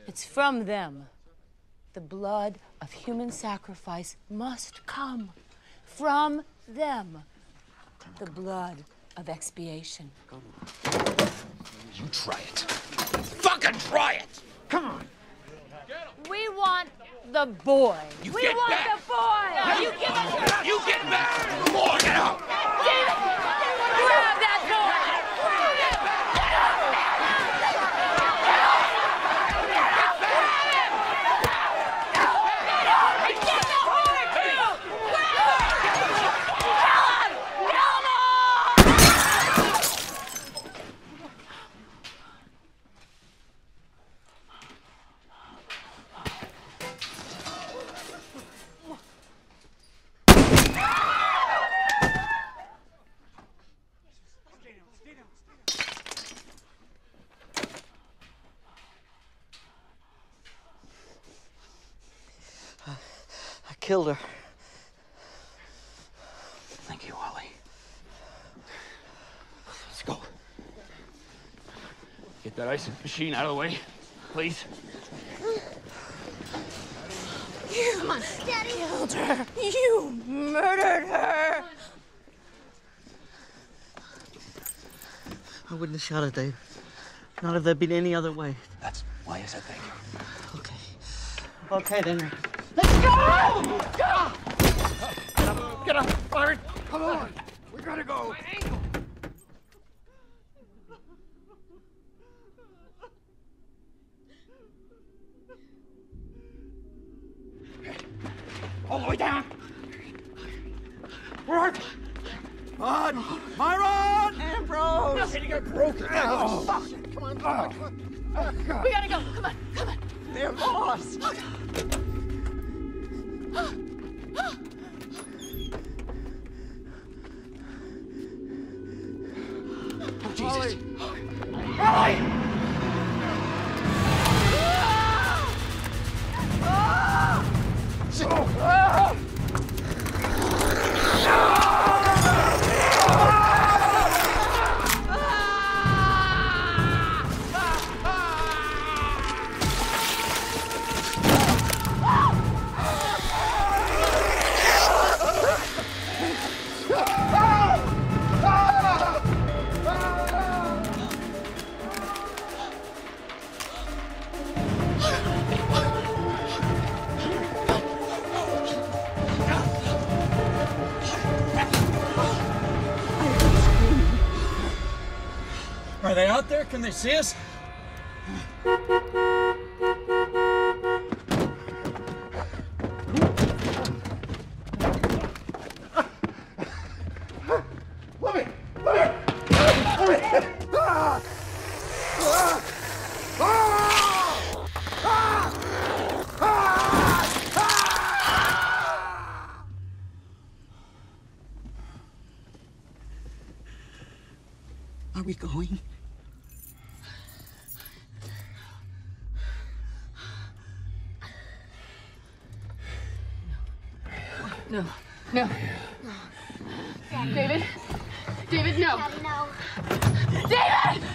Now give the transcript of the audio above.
It's from them. The blood of human sacrifice must come from them. The blood of expiation. You try it. Fucking try it! Come on. We want the boy. You we get want back. the boy. No, you give us You get back! Come on, get out! David, grab that boy. Killed her. Thank you, Ollie. Let's go. Get that ice machine out of the way, please. You killed her. You murdered her. I wouldn't have shot her, Dave. Not if there'd been any other way. That's why I said thank you. Okay. Okay, then. Let's go! Get up, Byron! Come on! We gotta go! My ankle! All the way down! Work! On! Myron! Ambrose! Nothing to get broken! Oh, fuck! Come on, come on, come on. We gotta go. Come on, come on. They're lost! Oh, Jesus! Ollie! Are they out there? Can they see us? Are we going? No. No. David? David, no. No. David!